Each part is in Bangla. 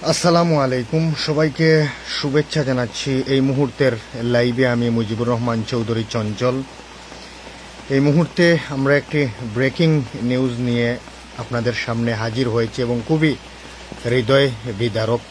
আসসালামু আলাইকুম, সবাইকে শুভেচ্ছা জানাচ্ছি। এই মুহূর্তের লাইভে আমি মুজিবুর রহমান চৌধুরী চঞ্চল। এই মুহূর্তে আমরা একটি ব্রেকিং নিউজ নিয়ে আপনাদের সামনে হাজির হয়েছি এবং খুবই হৃদয় বিদারক।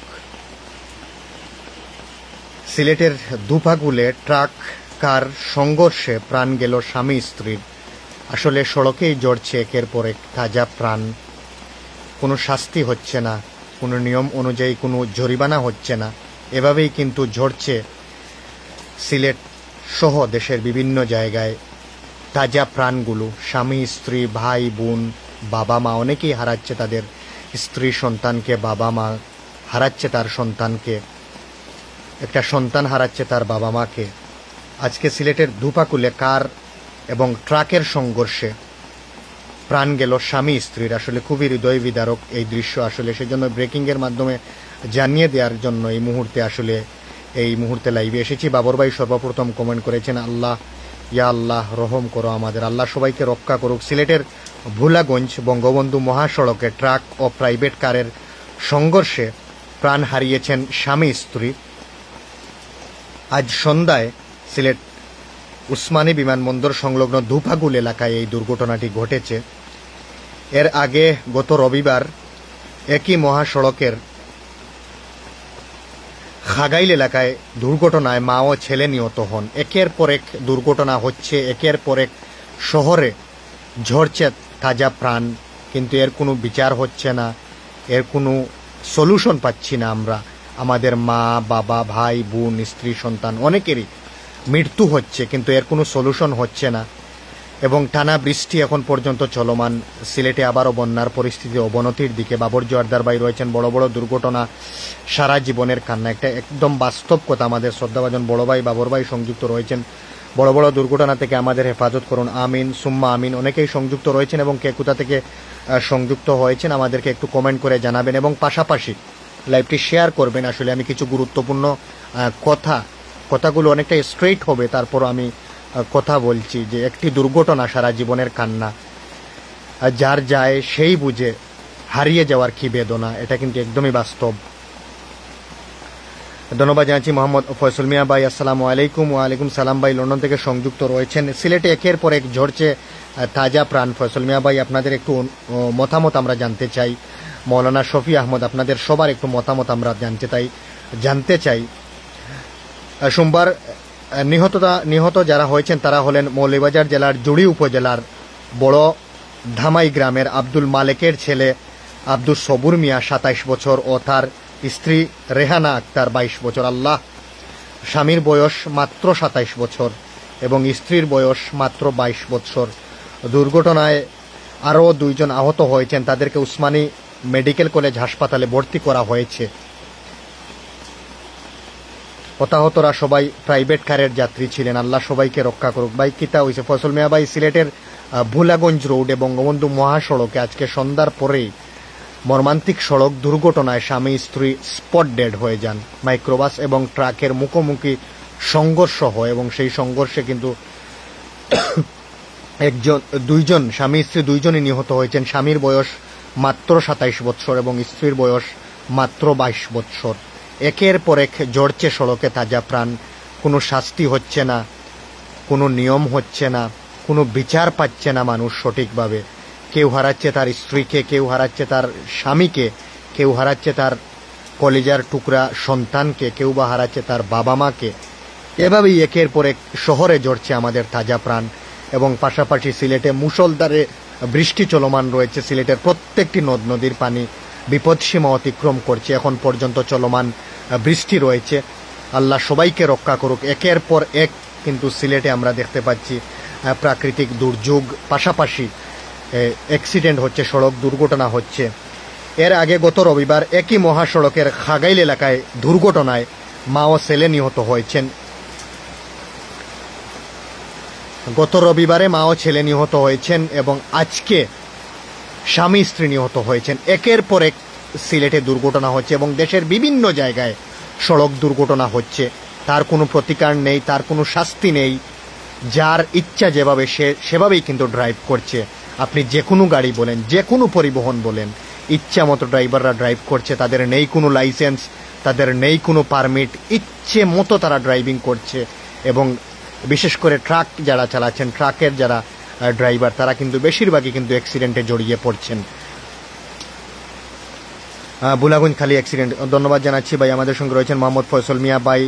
সিলেটের দুপাগুলে ট্রাক কার সংঘর্ষে প্রাণ গেল স্বামী স্ত্রীর। আসলে সড়কেই জ্বরছে একের পর এক তাজা প্রাণ। কোনো শাস্তি হচ্ছে না, কোনো নিয়ম অনুযায়ী কোনো জরিমানা হচ্ছে না, এভাবেই কিন্তু ঝরছে সিলেট সহ দেশের বিভিন্ন জায়গায় তাজা প্রাণগুলো। স্বামী স্ত্রী, ভাই বোন, বাবা মা, অনেকেই হারাচ্ছে তাদের স্ত্রী সন্তানকে, বাবা মা হারাচ্ছে তার সন্তানকে, একটা সন্তান হারাচ্ছে তার বাবা মাকে। আজকে সিলেটের দুপাকুলে কার এবং ট্রাকের সংঘর্ষে প্রাণ গেল স্বামী স্ত্রীর। আসলে খুবই হৃদয় বিদারক এই দৃশ্য। আসলে সেজন্য ব্রেকিংয়ের মাধ্যমে জানিয়ে দেওয়ার জন্য এই মুহূর্তে লাইভে এসেছি। বাবর ভাই সর্বপ্রথম কমেন্ট করেছেন, আল্লাহ, ইয়া আল্লাহ রহম করো আমাদের, আল্লাহ সবাইকে রক্ষা করুক। সিলেটের ভুলাগঞ্জ বঙ্গবন্ধু মহাসড়কে ট্রাক ও প্রাইভেট কারের সংঘর্ষে প্রাণ হারিয়েছেন স্বামী স্ত্রী। আজ সন্ধ্যায় সিলেট উসমানী বিমানবন্দর সংলগ্ন দুপাগুল এলাকায় এই দুর্ঘটনাটি ঘটেছে। এর আগে গত রবিবার একই মহাসড়কের খাগাইল এলাকায় দুর্ঘটনায় মা ও ছেলে নিহত হন। একের পর এক দুর্ঘটনা হচ্ছে, একের পর এক শহরে ঝরছে তাজা প্রাণ, কিন্তু এর কোনো বিচার হচ্ছে না, এর কোনো সলিউশন পাচ্ছি না আমরা। আমাদের মা, বাবা, ভাই বোন, স্ত্রী সন্তান অনেকেরই মৃত্যু হচ্ছে, কিন্তু এর কোনো সলিউশন হচ্ছে না। এবং টানা বৃষ্টি এখন পর্যন্ত চলমান। সিলেটে আবারও বন্যার পরিস্থিতি অবনতির দিকে। বাবর জোয়ারদার ভাই রয়েছেন, বড় বড় দুর্ঘটনা সারা জীবনের কান্না। একটা একদম বাস্তব কথা। আমাদের শ্রদ্ধাভাজন বড় ভাই বাবর ভাই সংযুক্ত রয়েছেন। বড় বড় দুর্ঘটনা থেকে আমাদের হেফাজত করুন, আমিন সুম্মা আমিন। অনেকেই সংযুক্ত রয়েছেন এবং কে কোথা থেকে সংযুক্ত হয়েছেন আমাদেরকে একটু কমেন্ট করে জানাবেন এবং পাশাপাশি লাইভটি শেয়ার করবেন। আসলে আমি কিছু গুরুত্বপূর্ণ কথাগুলো অনেকটা স্ট্রেইট হবে, তারপর আমি কথা বলছি যে একটি দুর্ঘটনা সারা জীবনের কান্না। যার যায় সেই বুঝে হারিয়ে যাওয়ার কি বেদনা, এটা কিন্তু একদমই বাস্তব। ধন্যবাদ জানাচ্ছি মোহাম্মদ ফয়সল মিয়া ভাই, আসসালামু আলাইকুম। ওয়ালাইকুম সালাম ভাই, লন্ডন থেকে সংযুক্ত রয়েছেন। সিলেটে একের পর এক ঝরছে তাজা প্রাণ। ফয়সল মিয়া ভাই, আপনাদের একটু মতামত আমরা জানতে চাই। মৌলানা শফি আহমদ, আপনাদের সবার একটু মতামত আমরা জানতে চাই। সোমবার নিহত যারা হয়েছেন তারা হলেন মৌলভীবাজার জেলার জুড়ি উপজেলার বড় ধামাই গ্রামের আব্দুল মালেকের ছেলে আব্দুল সবুর মিয়া 27 বছর ও তার স্ত্রী রেহানা আক্তার 22 বছর। আল্লাহ, স্বামীর বয়স মাত্র 27 বছর এবং স্ত্রীর বয়স মাত্র 22 বছর। দুর্ঘটনায় আরও 2 জন আহত হয়েছেন, তাদেরকে উসমানী মেডিকেল কলেজ হাসপাতালে ভর্তি করা হয়েছে। হতাহতরা সবাই প্রাইভেট কারের যাত্রী ছিলেন, আল্লাহ সবাইকে রক্ষা করুক। ভাই কিতা হয়েছে ফয়সল মিয়া ভাই? সিলেটের ভুলাগঞ্জ রোডে বঙ্গবন্ধু মহাসড়কে আজকে সন্ধ্যার পরেই মর্মান্তিক সড়ক দুর্ঘটনায় স্বামী স্ত্রী স্পট ডেড হয়ে যান। মাইক্রোবাস এবং ট্রাকের মুখোমুখি সংঘর্ষ হয় এবং সেই সংঘর্ষে কিন্তু দুইজন স্বামী স্ত্রী দুইজনই নিহত হয়েছেন। স্বামীর বয়স মাত্র 27 বছর এবং স্ত্রীর বয়স মাত্র 22 বছর। একের পর এক ঝরছে সড়কে তাজা প্রাণ। কোনো শাস্তি হচ্ছে না, কোনো নিয়ম হচ্ছে না, কোনো বিচার পাচ্ছে না মানুষ সঠিকভাবে। কেউ হারাচ্ছে তার স্ত্রীকে, কেউ হারাচ্ছে তার স্বামীকে, কেউ হারাচ্ছে তার কলিজার টুকরা সন্তানকে, কেউ বা হারাচ্ছে তার বাবা মাকে। এভাবেই একের পর এক শহরে ঝরছে আমাদের তাজা প্রাণ। এবং পাশাপাশি সিলেটে মুষলধারে বৃষ্টি চলমান রয়েছে। সিলেটের প্রত্যেকটি নদ নদীর পানি বিপদসীমা অতিক্রম করছে। এখন পর্যন্ত চলমান বৃষ্টি রয়েছে। আল্লাহ সবাইকে রক্ষা করুক। একের পর এক কিন্তু সিলেটে আমরা দেখতে পাচ্ছি প্রাকৃতিক দুর্যোগ, পাশাপাশি অ্যাক্সিডেন্ট হচ্ছে, সড়ক দুর্ঘটনা হচ্ছে। এর আগে গত রবিবার একই মহাসড়কের খাগাইল এলাকায় দুর্ঘটনায় মা ও ছেলে নিহত হয়েছেন। গত রবিবারে মা ও ছেলে নিহত হয়েছেন এবং আজকে স্বামী স্ত্রী নিহত হয়েছেন। একের পর এক সিলেটে দুর্ঘটনা হচ্ছে এবং দেশের বিভিন্ন জায়গায় সড়ক দুর্ঘটনা হচ্ছে। তার কোনো প্রতিকার নেই, তার কোনো শাস্তি নেই। যার ইচ্ছা যেভাবে সেভাবেই কিন্তু ড্রাইভ করছে। আপনি যে কোনো গাড়ি বলেন, যে কোনো পরিবহন বলেন, ইচ্ছা মতো ড্রাইভাররা ড্রাইভ করছে, তাদের নেই কোনো লাইসেন্স, তাদের নেই কোনো পারমিট, ইচ্ছে মতো তারা ড্রাইভিং করছে। এবং বিশেষ করে ট্রাক যারা চালাচ্ছেন, ট্রাকের যারা ড্রাইভার, তারা কিন্তু বেশিরভাগই কিন্তু অ্যাক্সিডেন্টে জড়িয়ে পড়ছেন। বুলাগুঞ্জ খালি অ্যাক্সিডেন্ট। ধন্যবাদ জানাচ্ছি ভাই। আমাদের সঙ্গে রয়েছেন মোহাম্মদ ফয়সল মিয়া ভাই,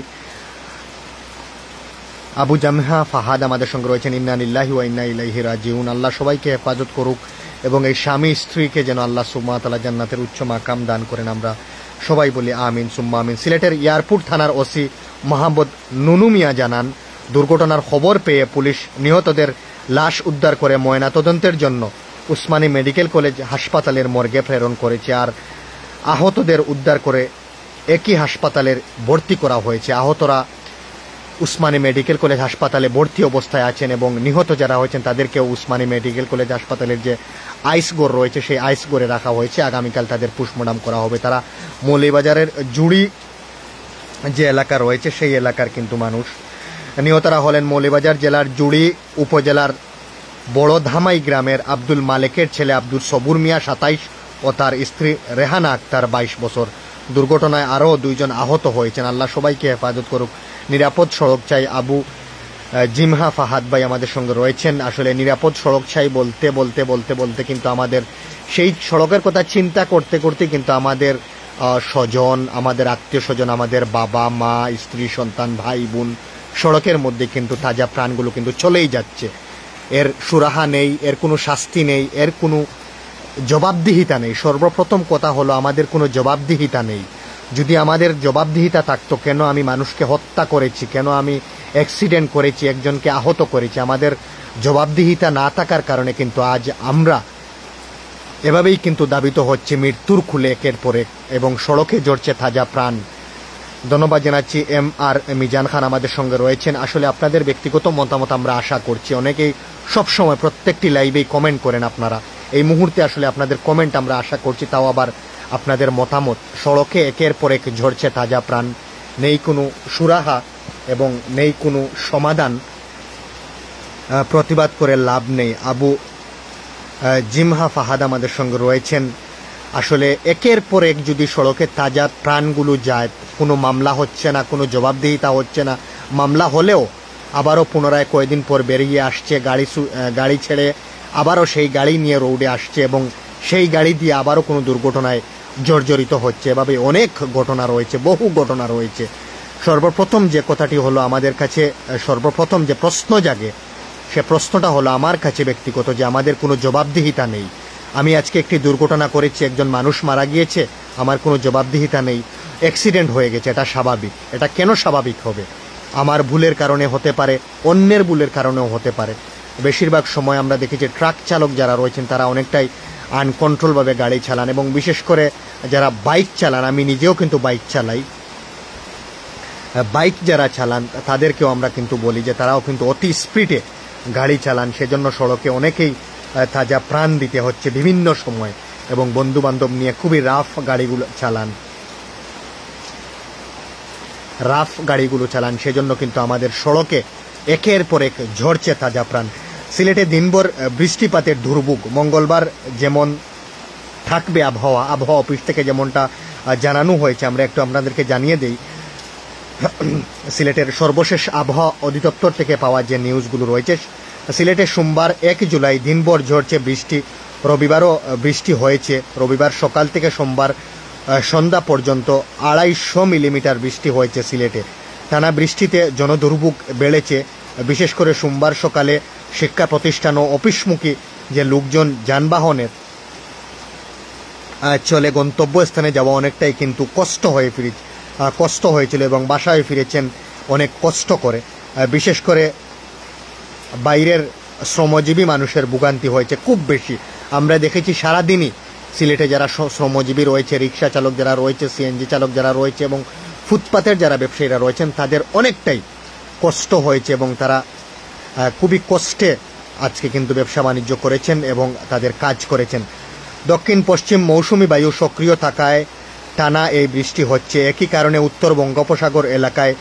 আবু জামহা ফাহাদ আমাদের সঙ্গে রয়েছেন। ইন্না লিল্লাহি ওয়া ইন্না ইলাইহি রাজিউন। আল্লাহ সবাইকে হেফাজত করুক এবং এই স্বামী স্ত্রীকে যেন আল্লাহ সুবহানাহু ওয়া তাআলা জান্নাতের উচ্চ মাকাম দান করেন। আমরা সবাই বলি আমিন সুম্মা আমিন। সিলেটের এয়ারপোর্ট থানার ওসি মোহাম্মদ নুনু মিয়া জানান, দুর্ঘটনার খবর পেয়ে পুলিশ নিহতদের লাশ উদ্ধার করে ময়নাতদন্তের জন্য উসমানী মেডিকেল কলেজ হাসপাতালের মর্গে প্রেরণ করেছে। আর আহতদের উদ্ধার করে একই হাসপাতালের ভর্তি করা হয়েছে। আহতরা উসমানী মেডিকেল কলেজ হাসপাতালে ভর্তি অবস্থায় আছেন এবং নিহত যারা হয়েছেন তাদেরকেও উসমানী মেডিকেল কলেজ হাসপাতালের যে আইসগোর রয়েছে সেই আইসগোরে রাখা হয়েছে। আগামীকাল তাদের পোস্টমর্টম করা হবে। তারা মৌলভীবাজারের জুড়ি যে এলাকা রয়েছে সেই এলাকার কিন্তু মানুষ। নিহতরা হলেন মৌলভীবাজার জেলার জুড়ি উপজেলার বড় ধামাই গ্রামের আব্দুল মালেকের ছেলে আব্দুল সবুর মিয়া 27 ও তার স্ত্রী রেহানা আক্তার 22 বছর। দুর্ঘটনায় আরও 2 জন আহত হয়েছেন। আল্লাহ সবাইকে হেফাজত করুক। নিরাপদ সড়ক চাই। আবু জিমহা ফাহাদ ভাই আমাদের সঙ্গে রয়েছেন। আসলে নিরাপদ সড়ক চাই বলতে বলতে বলতে বলতে কিন্তু আমাদের সেই সড়কের কথা চিন্তা করতে করতে কিন্তু আমাদের স্বজন, আমাদের আত্মীয় স্বজন, আমাদের বাবা মা, স্ত্রী সন্তান, ভাই বোন সড়কের মধ্যে কিন্তু তাজা প্রাণগুলো কিন্তু চলেই যাচ্ছে। এর সুরাহা নেই, এর কোনো শাস্তি নেই, এর কোনো জবাবদিহিতা নেই। সর্বপ্রথম কথা হলো আমাদের কোনো জবাবদিহিতা নেই। যদি আমাদের জবাবদিহিতা থাকতো, কেন আমি মানুষকে হত্যা করেছি, কেন আমি অ্যাক্সিডেন্ট করেছি, একজনকে আহত করেছি, আমাদের জবাবদিহিতা না থাকার কারণে কিন্তু আজ আমরা এভাবেই কিন্তু দাবিত হচ্ছে মৃত্যুর খুলে একের পর এক এবং সড়কে জড়ছে তাজা প্রাণ। ধন্যবাদ জানাচ্ছি। MR মিজান খান আমাদের সঙ্গে রয়েছেন। আসলে আপনাদের ব্যক্তিগত মতামত আমরা আশা করছি। অনেকেই সবসময় প্রত্যেকটি লাইভেই কমেন্ট করেন আপনারা। এই মুহূর্তে আসলে আপনাদের কমেন্ট আমরা আশা করছি, তাও আবার আপনাদের মতামত। সড়কে একের পর এক ঝরছে তাজা প্রাণ, নেই কোনো সুরাহা এবং নেই কোনো সমাধান। প্রতিবাদ করে লাভ নেই। আবু জিমহা ফাহাদ আমাদের সঙ্গে রয়েছেন। আসলে একের পর এক যদি সড়কে তাজা প্রাণগুলো যায়, কোনো মামলা হচ্ছে না, কোনো জবাবদিহিতা হচ্ছে না, মামলা হলেও আবারও পুনরায় কয়েকদিন পর বেরিয়ে আসছে, গাড়ি ছেড়ে আবারও সেই গাড়ি নিয়ে রোডে আসছে এবং সেই গাড়ি দিয়ে আবারও কোনো দুর্ঘটনায় জর্জরিত হচ্ছে। এভাবে অনেক ঘটনা রয়েছে, বহু ঘটনা রয়েছে। সর্বপ্রথম যে কথাটি হলো, আমাদের কাছে সর্বপ্রথম যে প্রশ্ন জাগে, সে প্রশ্নটা হলো আমার কাছে ব্যক্তিগত, যে আমাদের কোনো জবাবদিহিতা নেই। আমি আজকে একটি দুর্ঘটনা করেছি, একজন মানুষ মারা গিয়েছে, আমার কোনো জবাবদিহিতা নেই। অ্যাক্সিডেন্ট হয়ে গেছে, এটা স্বাভাবিক। এটা কেন স্বাভাবিক হবে? আমার ভুলের কারণে হতে পারে, অন্যের ভুলের কারণেও হতে পারে। বেশিরভাগ সময় আমরা দেখেছি ট্রাক চালক যারা রয়েছেন তারা অনেকটাই আনকন্ট্রোলভাবে গাড়ি চালান এবং বিশেষ করে যারা বাইক চালান, আমি নিজেও কিন্তু বাইক চালাই, বাইক যারা চালান তাদেরকেও আমরা কিন্তু বলি যে তারাও কিন্তু অতি স্পিডে গাড়ি চালান। সেজন্য সড়কে অনেকেই তাজা প্রাণ দিতে হচ্ছে বিভিন্ন সময় এবং বন্ধু বান্ধব নিয়ে খুবই রাফ গাড়িগুলো চালান। সেজন্য কিন্তু আমাদের সড়কে একের পর এক ঝরছে তাজা প্রাণ। সিলেটে দিনভর বৃষ্টিপাতের দুর্ভোগ। মঙ্গলবার যেমন থাকবে আবহাওয়া অফিস থেকে যেমনটা জানানো হয়েছে, আমরা একটু আপনাদেরকে জানিয়ে দেই। সিলেটের সর্বশেষ আবহাওয়া অধিদপ্তর থেকে পাওয়া যে নিউজগুলো রয়েছে, সিলেটে সোমবার 1 জুলাই দিনভর ঝরছে বৃষ্টি। রবিবারও বৃষ্টি হয়েছে। রবিবার সকাল থেকে সোমবার সন্ধ্যা পর্যন্ত 250 মিলিমিটার বৃষ্টি হয়েছে সিলেটে। টানা বৃষ্টিতে জনদুর্ভোগ বেড়েছে। বিশেষ করে সোমবার সকালে শিক্ষা প্রতিষ্ঠান ও অফিসমুখী যে লোকজন যানবাহনের চলে গন্তব্যস্থানে যাওয়া অনেকটাই কিন্তু কষ্ট হয়েছিল এবং বাসায় ফিরেছেন অনেক কষ্ট করে। বিশেষ করে বাইরের শ্রমজীবী মানুষের ভোগান্তি হয়েছে খুব বেশি। আমরা দেখেছি সারাদিনই সিলেটে যারা শ্রমজীবী রয়েছে, রিক্সা চালক যারা রয়েছে, সিএনজি চালক যারা রয়েছে এবং ফুটপাতের যারা ব্যবসায়ীরা রয়েছেন, তাদের অনেকটাই কষ্ট হয়েছে এবং তারা খুবই কষ্টে আজকে কিন্তু ব্যবসা বাণিজ্য করেছেন এবং তাদের কাজ করেছেন। দক্ষিণ পশ্চিম মৌসুমি বায়ু সক্রিয় থাকায় টানা এই বৃষ্টি হচ্ছে। একই কারণে উত্তর বঙ্গোপসাগর এলাকায়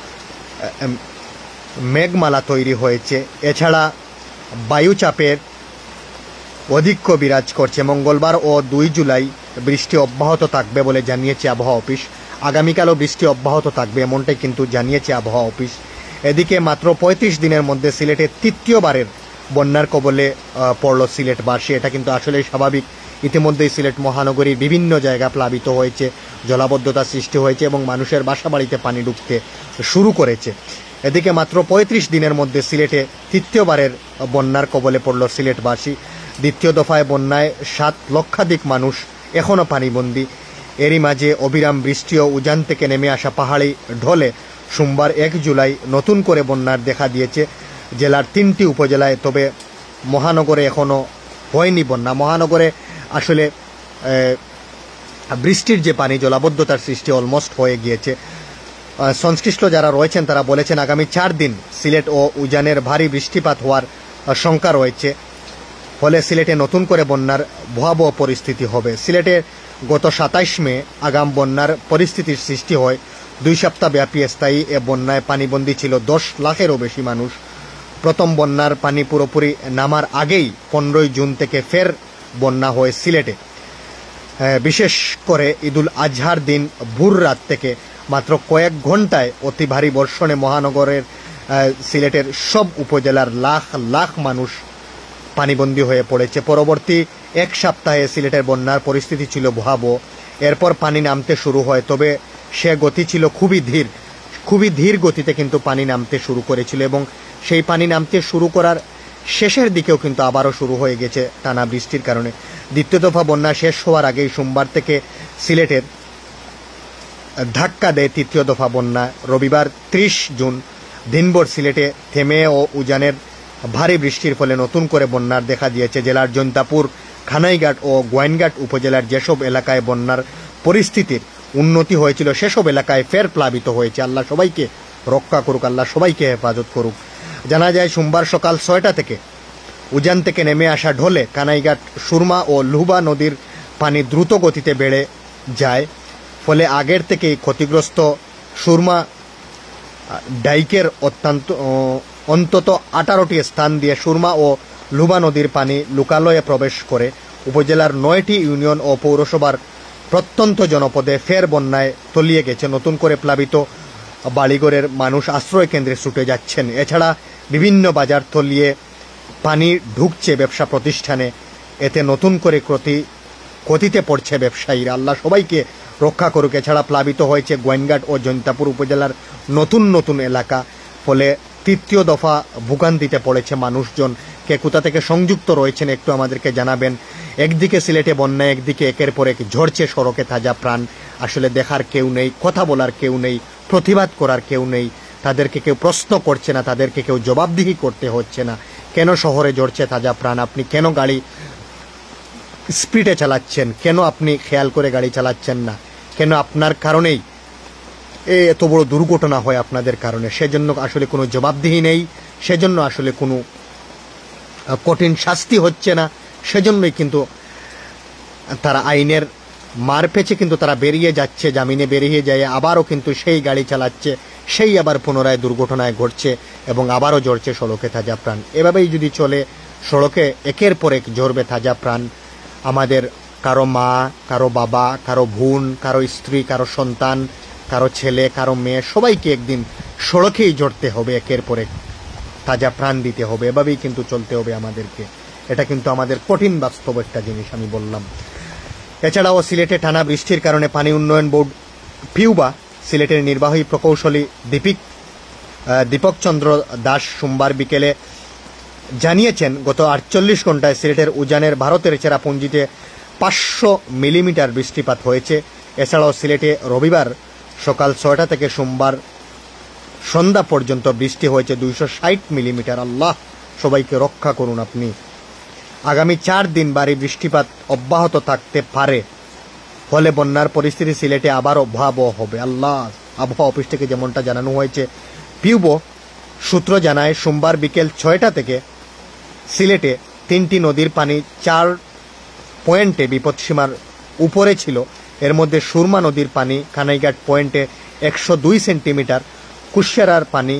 মেঘমালা তৈরি হয়েছে। এছাড়া বায়ুচাপের অধিক্য বিরাজ করছে। মঙ্গলবার ও 2 জুলাই বৃষ্টি অব্যাহত থাকবে বলে জানিয়েছে আবহাওয়া অফিস। আগামীকালও বৃষ্টি অব্যাহত থাকবে এমনটাই কিন্তু জানিয়েছে আবহাওয়া অফিস। এদিকে মাত্র ৩৫ দিনের মধ্যে সিলেটে তৃতীয়বারের বন্যার কবলে পড়ল সিলেটবাসী। এটা কিন্তু আসলেই স্বাভাবিক। ইতিমধ্যেই সিলেট মহানগরীর বিভিন্ন জায়গা প্লাবিত হয়েছে, জলাবদ্ধতা সৃষ্টি হয়েছে এবং মানুষের বাসাবাড়িতে পানি ঢুকতে শুরু করেছে। এদিকে মাত্র ৩৫ দিনের মধ্যে সিলেটে তৃতীয়বারের বন্যার কবলে পড়ল সিলেটবাসী। দ্বিতীয় দফায় বন্যায় ৭ লক্ষাধিক মানুষ এখনও পানিবন্দী। এরই মাঝে অবিরাম বৃষ্টি ও উজান থেকে নেমে আসা পাহাড়ি ঢলে সোমবার ১ জুলাই নতুন করে বন্যার দেখা দিয়েছে জেলার ৩টি উপজেলায়। তবে মহানগরে এখনও হয়নি বন্যা। মহানগরে আসলে বৃষ্টির যে পানি, জলাবদ্ধতার সৃষ্টি অলমোস্ট হয়ে গিয়েছে। সংশ্লিষ্ট যারা রয়েছেন তারা বলেছেন আগামী ৪ দিন সিলেট ও উজানের ভারী বৃষ্টিপাত হওয়ার শঙ্কা রয়েছে। ফলে সিলেটে নতুন করে বন্যার ভয়াবহ পরিস্থিতি হবে। সিলেটে গত ২৭ মে আগাম বন্যার পরিস্থিতির সৃষ্টি হয়। ২ সপ্তাহ ব্যাপী স্থায়ী এ বন্যায় পানিবন্দী ছিল ১০ লাখেরও বেশি মানুষ। প্রথম বন্যার পানি পুরোপুরি নামার আগেই ১৫ জুন থেকে ফের বন্যা হয় সিলেটে। বিশেষ করে ঈদুল আজহার দিন ভোর রাত থেকে মাত্র কয়েক ঘন্টায় অতি ভারী বর্ষণে মহানগরের সিলেটের সব উপজেলার লাখ লাখ মানুষ পানিবন্দী হয়ে পড়েছে। পরবর্তী ১ সপ্তাহে সিলেটের বন্যার পরিস্থিতি ছিল ভয়াবহ। এরপর পানি নামতে শুরু হয়, তবে সে গতি ছিল খুবই ধীর গতিতে কিন্তু পানি নামতে শুরু করেছিল এবং সেই পানি নামতে শুরু করার শেষের দিকেও কিন্তু আবারও শুরু হয়ে গেছে টানা বৃষ্টির কারণে। দ্বিতীয় দফা বন্যা শেষ হওয়ার আগেই সোমবার থেকে সিলেটের ধাক্কা দেয় তৃতীয় দফা বন্যা। রবিবার ৩০ জুন দিনভর সিলেটে থেমে ও উজানের ভারী বৃষ্টির ফলে নতুন করে বন্যার দেখা দিয়েছে। জেলার জৈন্তাপুর, খানাইঘাট ও গোয়াইনঘাট উপজেলার যেসব এলাকায় বন্যার পরিস্থিতির উন্নতি হয়েছিল সেসব এলাকায় ফের প্লাবিত হয়েছে। আল্লাহ সবাইকে রক্ষা করুক, আল্লাহ সবাইকে হেফাজত করুক। জানা যায় সোমবার সকাল ৬টা থেকে উজান থেকে নেমে আসা ঢলে কানাইঘাট, সুরমা ও লুবা নদীর পানি দ্রুত গতিতে বেড়ে যায়। ফলে আগের থেকেই ক্ষতিগ্রস্ত সুরমা ডাইকের অন্তত 18টি স্থান দিয়ে সুরমা ও লুবা নদীর পানি লোকালয়ে প্রবেশ করে উপজেলার 9টি ইউনিয়ন ও পৌরসভার প্রত্যন্ত জনপদে ফের বন্যায় তলিয়ে গেছে। নতুন করে প্লাবিত বাড়িঘরের মানুষ আশ্রয় কেন্দ্রে ছুটে যাচ্ছেন। এছাড়া বিভিন্ন বাজার তলিয়ে পানি ঢুকছে ব্যবসা প্রতিষ্ঠানে। এতে নতুন করে ক্ষতিতে পড়ছে ব্যবসায়ীরা। আল্লাহ সবাইকে রক্ষা করুক। এছাড়া প্লাবিত হয়েছে গোয়াইনঘাট ও জৈন্তাপুর উপজেলার নতুন এলাকা। ফলে তৃতীয় দফা ভোগান্তিতে পড়েছে মানুষজন। কে কোথা থেকে সংযুক্ত রয়েছেন একটু আমাদেরকে জানাবেন। একদিকে সিলেটে বন্যা, একদিকে একের পর এক ঝরছে সড়কে তাজা প্রাণ। আসলে দেখার কেউ নেই, কথা বলার কেউ নেই, প্রতিবাদ করার কেউ নেই। তাদেরকে কেউ প্রশ্ন করছে না, তাদেরকে কেউ জবাবদিহি করতে হচ্ছে না। কেন শহরে ঝরছে তাজা প্রাণ? আপনি কেন গাড়ি স্পিডে চালাচ্ছেন? কেন আপনি খেয়াল করে গাড়ি চালাচ্ছেন না? কেন আপনার কারণেই এত বড় দুর্ঘটনা হয় আপনাদের কারণে? সেজন্য আসলে কোনো জবাবদিহি নেই, সেজন্য আসলে কোনো কঠিন শাস্তি হচ্ছে না। সেজন্যই কিন্তু তারা আইনের মার পেছে কিন্তু তারা বেরিয়ে যাচ্ছে, জামিনে বেরিয়ে যায়, আবারও কিন্তু সেই গাড়ি চালাচ্ছে, সেই আবার পুনরায় দুর্ঘটনায় ঘটছে এবং আবারও ঝরছে সড়কে তাজা প্রাণ। এভাবেই যদি চলে সড়কে একের পর এক ঝরবে তাজা প্রাণ। আমাদের কারো মা, কারো বাবা, কারো বোন, কারো স্ত্রী, কারো সন্তান, কারো ছেলে, কারো মেয়ে, সবাইকে একদিন সড়কেই ঝরতে হবে, একের পর এক তাজা প্রাণ দিতে হবে। এভাবেই কিন্তু চলতে হবে আমাদেরকে। এটা কিন্তু আমাদের কঠিন বাস্তব একটা জিনিস আমি বললাম। এছাড়াও সিলেটে টানা বৃষ্টির কারণে পানি উন্নয়ন বোর্ড পিউবা সিলেটের নির্বাহী প্রকৌশলী দীপক চন্দ্র দাস সোমবার বিকেলে জানিয়েছেন গত 48 ঘন্টায় সিলেটের উজানের ভারতের চেরাপুঞ্জিতে 500 মিলিমিটার বৃষ্টিপাত হয়েছে। এছাড়াও সিলেটে রবিবার সকাল 6টা থেকে সোমবার সন্ধ্যা পর্যন্ত বৃষ্টি হয়েছে 260 মিলিমিটার। আল্লাহ সবাইকে রক্ষা করুন আপনি। আগামী 4 দিন ভারী বৃষ্টিপাত অব্যাহত থাকতে পারে। ফলে বন্যার পরিস্থিতি সিলেটে আবারও ভয়াবহ হবে। আল্লাহ, আবহাওয়া অফিস থেকে যেমনটা জানানো হয়েছে। পিউবো সূত্র জানায় সোমবার বিকেল 6টা থেকে সিলেটে 3টি নদীর পানি 4 পয়েন্টে বিপদসীমার উপরে ছিল। এর মধ্যে সুরমা নদীর পানি কানাইঘাট পয়েন্টে 102 সেন্টিমিটার, কুশিয়ারার পানি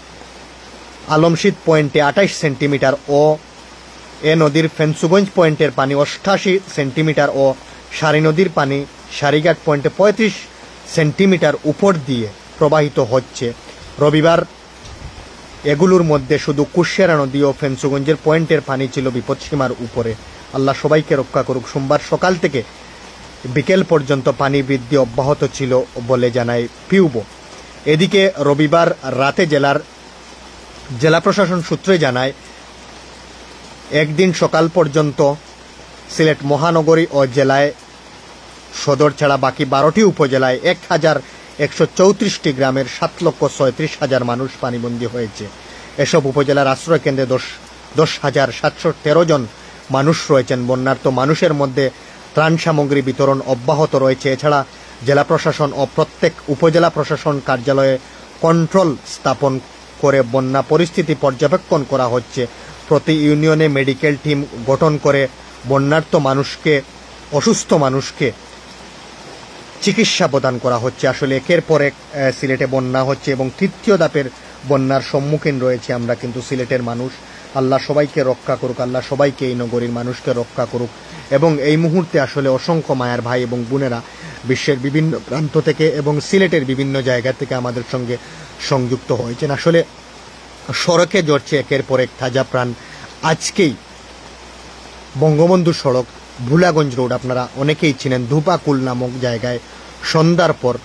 আলমশিদ পয়েন্টে 28 সেন্টিমিটার ও এ নদীর ফেন্সুগঞ্জ পয়েন্টের পানি 88 সেন্টিমিটার ও সারি নদীর পানি সারিঘাট পয়েন্টে 35 সেন্টিমিটার উপর দিয়ে প্রবাহিত হচ্ছে। রবিবার এগুলোর মধ্যে শুধু কুশিয়ারা নদী ও ফেন্সুগঞ্জের পয়েন্টের পানি ছিল বিপদসীমার উপরে। আল্লাহ সবাইকে রক্ষা করুক। সোমবার সকাল থেকে বিকেল পর্যন্ত পানি বৃদ্ধি অব্যাহত ছিল বলে জানায় পিউবো। এদিকে রবিবার রাতে জেলা প্রশাসন সূত্রে জানায়, একদিন সকাল পর্যন্ত সিলেট মহানগরী ও জেলায় সদর ছাড়া বাকি 12টি উপজেলায় 1134টি গ্রামের 7,36,000 মানুষ পানিবন্দী হয়েছে। এসব উপজেলার আশ্রয়কেন্দ্রে 10,713 জন মানুষ রয়েছেন। বন্যার্ত মানুষের মধ্যে ত্রাণ সামগ্রী বিতরণ অব্যাহত রয়েছে। এছাড়া জেলা প্রশাসন ও প্রত্যেক উপজেলা প্রশাসন কার্যালয়ে কন্ট্রোল স্থাপন করে বন্যা পরিস্থিতি পর্যবেক্ষণ করা হচ্ছে। প্রতি ইউনিয়নে মেডিকেল টিম গঠন করে বন্যার্ত মানুষকে, অসুস্থ মানুষকে চিকিৎসা প্রদান করা হচ্ছে। আসলে একের পর এক সিলেটে বন্যা হচ্ছে এবং তৃতীয় ধাপের বন্যার সম্মুখীন রয়েছে আমরা কিন্তু সিলেটের মানুষ। আল্লাহ সবাইকে রক্ষা করুক, আল্লাহ সবাইকে এই নগরীর মানুষকে রক্ষা করুক। এবং এই মুহূর্তে আসলে অসংখ্য মায়ার ভাই এবং বোনেরা বিশ্বের বিভিন্ন প্রান্ত থেকে এবং সিলেটের বিভিন্ন জায়গা থেকে আমাদের সঙ্গে সংযুক্ত হয়েছেন। আসলে সড়কে ঝরছে একের পর এক তাজা প্রাণ। আজকেই বঙ্গবন্ধু সড়ক ভুলাগঞ্জ রোড, আপনারা অনেকেই চিনেন, ধুপাকুল নামক জায়গায় সন্ধ্যার পর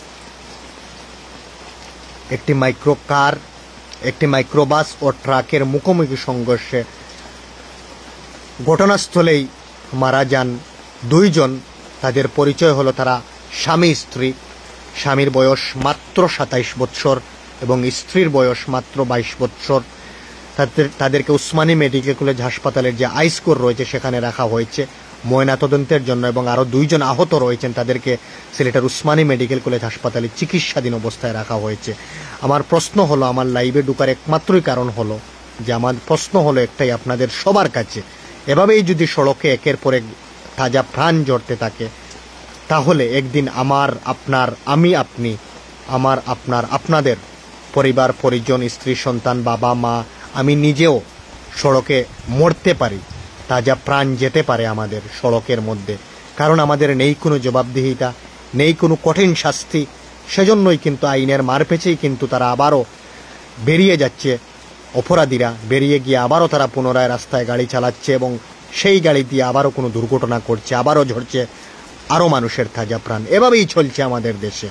একটি মাইক্রোকার, একটি মাইক্রোবাস ও ট্রাকের মুখোমুখি সংঘর্ষে ঘটনাস্থলেই মারা যান 2 জন। তাদের পরিচয় হলো তারা স্বামী স্ত্রী। স্বামীর বয়স মাত্র 27 বৎসর এবং স্ত্রীর বয়স মাত্র 22 বৎসর। তাদেরকে উসমানী মেডিকেল কলেজ হাসপাতালের যে আইসকোর রয়েছে সেখানে রাখা হয়েছে ময়নাতদন্তের জন্য এবং আরও 2 জন আহত রয়েছেন, তাদেরকে সিলেটের উসমানী মেডিকেল কলেজ হাসপাতালে চিকিৎসাধীন অবস্থায় রাখা হয়েছে। আমার প্রশ্ন হলো, আমার লাইভে ঢুকার একমাত্রই কারণ হলো যে আমার প্রশ্ন হলো একটাই আপনাদের সবার কাছে, এভাবেই যদি সড়কে একের পর এক তাজা প্রাণ ঝরতে থাকে তাহলে একদিন আমার, আপনার, আমি, আপনি, আমার, আপনার, আপনাদের পরিবার পরিজন, স্ত্রী সন্তান, বাবা মা, আমি নিজেও সড়কে মরতে পারি, তাজা প্রাণ যেতে পারে আমাদের সড়কের মধ্যে। কারণ আমাদের নেই কোনো জবাবদিহিতা, নেই কোনো কঠিন শাস্তি। সেজন্যই কিন্তু আইনের মারপেঁচেই কিন্তু তারা আবারও বেরিয়ে যাচ্ছে, অপরাধীরা বেরিয়ে গিয়ে আবারও তারা পুনরায় রাস্তায় গাড়ি চালাচ্ছে এবং সেই গাড়ি দিয়ে আবারও কোনো দুর্ঘটনা করছে, আবারও ঝরছে আরও মানুষের তাজা প্রাণ। এভাবেই চলছে আমাদের দেশে।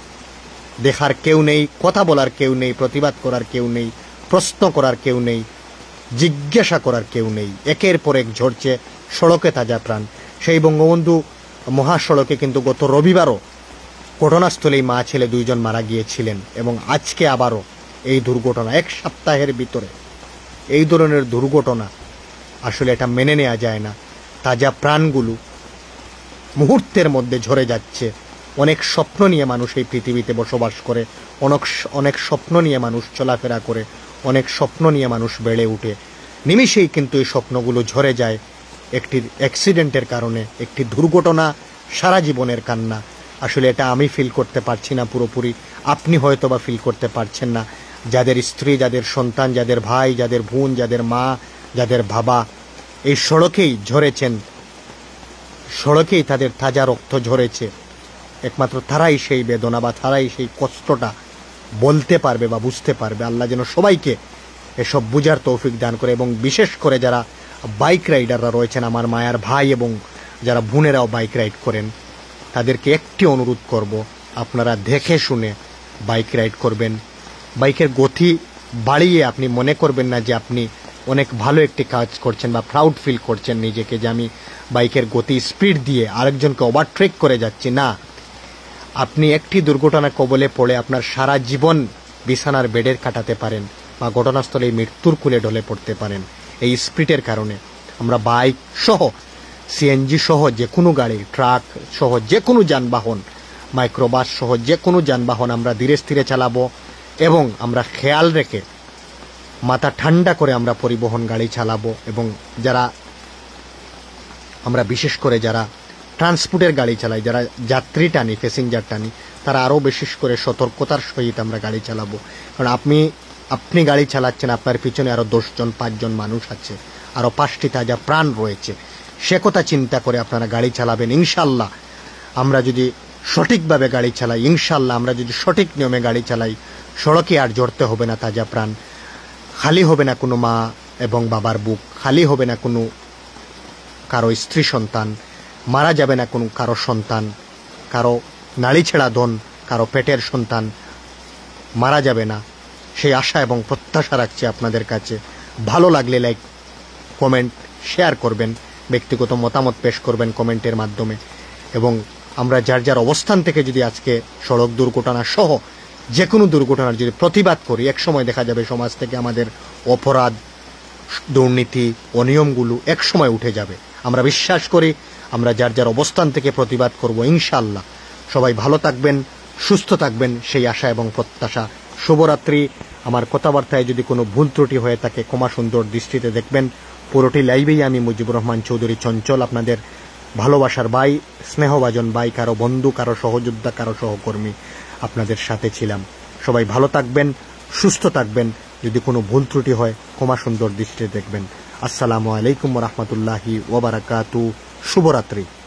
দেখার কেউ নেই, কথা বলার কেউ নেই, প্রতিবাদ করার কেউ নেই, প্রশ্ন করার কেউ নেই, জিজ্ঞাসা করার কেউ নেই। একের পর এক ঝরছে সড়কে তাজা প্রাণ। সেই বঙ্গবন্ধু মহাসড়কে কিন্তু গত রবিবারও ঘটনাস্থলেই মা ছেলে 2 জন মারা গিয়েছিলেন এবং আজকে আবারও এই দুর্ঘটনা। 1 সপ্তাহের ভিতরে এই ধরনের দুর্ঘটনা, আসলে এটা মেনে নেওয়া যায় না। তাজা প্রাণগুলো মুহূর্তের মধ্যে ঝরে যাচ্ছে। অনেক স্বপ্ন নিয়ে মানুষ এই পৃথিবীতে বসবাস করে, অনেক স্বপ্ন নিয়ে মানুষ চলাফেরা করে, অনেক স্বপ্ন নিয়ে মানুষ বেড়ে ওঠে। নিমিষেই কিন্তু এই স্বপ্নগুলো ঝরে যায় একটি অ্যাক্সিডেন্টের কারণে, একটি দুর্ঘটনা, সারা জীবনের কান্না। আসলে এটা আমি ফিল করতে পারছি না পুরোপুরি, আপনি হয়তো বা ফিল করতে পারছেন না। যাদের স্ত্রী, যাদের সন্তান, যাদের ভাই, যাদের বোন, যাদের মা, যাদের বাবা এই সড়কেই ঝরেছেন, সড়কেই তাদের তাজা রক্ত ঝরেছে, একমাত্র তারাই সেই বেদনা বা তারাই সেই কষ্টটা বলতে পারবে বা বুঝতে পারবে। আল্লাহ যেন সবাইকে এসব বুঝার তৌফিক দান করে এবং বিশেষ করে যারা বাইক রাইডাররা রয়েছেন, আমার মায়ার ভাই এবং যারা বোনেরাও বাইক রাইড করেন, তাদেরকে একটি অনুরোধ করব, আপনারা দেখে শুনে বাইক রাইড করবেন। বাইকের গতি বাড়িয়ে আপনি মনে করবেন না যে আপনি অনেক ভালো একটি কাজ করছেন বা প্রাউড ফিল করছেন নিজেকে যে আমি বাইকের গতি স্পিড দিয়ে আরেকজনকে ওভারটেক করে যাচ্ছি। না, আপনি একটি দুর্ঘটনা কবলে পড়ে আপনার সারা জীবন বিছানার বেডের কাটাতে পারেন বা ঘটনাস্থলে মৃত্যুর কুলে ঢলে পড়তে পারেন এই স্পিডের কারণে। আমরা বাইক সহ, সিএনজি সহ যে কোনো গাড়ি, ট্রাক সহ যে কোনো যানবাহন, মাইক্রোবাস সহ যে কোনো যানবাহন আমরা ধীরে স্থিরে চালাবো এবং আমরা খেয়াল রেখে মাথা ঠান্ডা করে আমরা পরিবহন গাড়ি চালাবো। এবং যারা আমরা বিশেষ করে যারা ট্রান্সপোর্টের গাড়ি চালাই, যারা যাত্রী টানি, প্যাসেঞ্জার টানি, তারা আরও বিশেষ করে সতর্কতার সহিত আমরা গাড়ি চালাবো। কারণ আপনি গাড়ি চালাচ্ছেন, আপনার পিছনে আরও 10 জন 5 জন মানুষ আছে, আরও 5টি তাজা প্রাণ রয়েছে। সে কথা চিন্তা করে আপনারা গাড়ি চালাবেন। ইনশাল্লাহ আমরা যদি সঠিকভাবে গাড়ি চালাই, ইনশাল্লাহ আমরা যদি সঠিক নিয়মে গাড়ি চালাই, সড়কে আর জড়তে হবে না তাজা প্রাণ, খালি হবে না কোনো মা এবং বাবার বুক, খালি হবে না কোনো কারো স্ত্রী সন্তান, মারা যাবে না কোনো কারো সন্তান, কারো নাড়ি ছেঁড়া ধন, কারো পেটের সন্তান মারা যাবে না, সেই আশা এবং প্রত্যাশা রাখছি আপনাদের কাছে। ভালো লাগলে লাইক, কমেন্ট, শেয়ার করবেন, ব্যক্তিগত মতামত পেশ করবেন কমেন্টের মাধ্যমে। এবং আমরা যার যার অবস্থান থেকে যদি আজকে সড়ক দুর্ঘটনা সহ যে কোনো দুর্ঘটনার যদি প্রতিবাদ করি, একসময় দেখা যাবে সমাজ থেকে আমাদের অপরাধ, দুর্নীতি, অনিয়মগুলো একসময় উঠে যাবে। আমরা বিশ্বাস করি আমরা যার যার অবস্থান থেকে প্রতিবাদ করব ইনশাআল্লাহ। সবাই ভালো থাকবেন, সুস্থ থাকবেন, সেই আশা এবং প্রত্যাশা। শুভরাত্রি। আমার কথাবার্তায় যদি কোনো ভুল ত্রুটি হয়ে থাকে ক্ষমা সুন্দর দৃষ্টিতে দেখবেন। পুরোটি লাইভেই আমি মুজিবুর রহমান চৌধুরী চঞ্চল, আপনাদের ভালোবাসার ভাই, স্নেহভাজন ভাই, কারো বন্ধু, কারো সহযোদ্ধা, কারো সহকর্মী, আপনাদের সাথে ছিলাম। সবাই ভালো থাকবেন, সুস্থ থাকবেন। যদি কোনো ভুল ত্রুটি হয় ক্ষমা সুন্দর দৃষ্টিতে দেখবেন। আসসালামু আলাইকুম ওয়া রাহমাতুল্লাহি ওয়া বারাকাতুহু। শুভরাত্রি।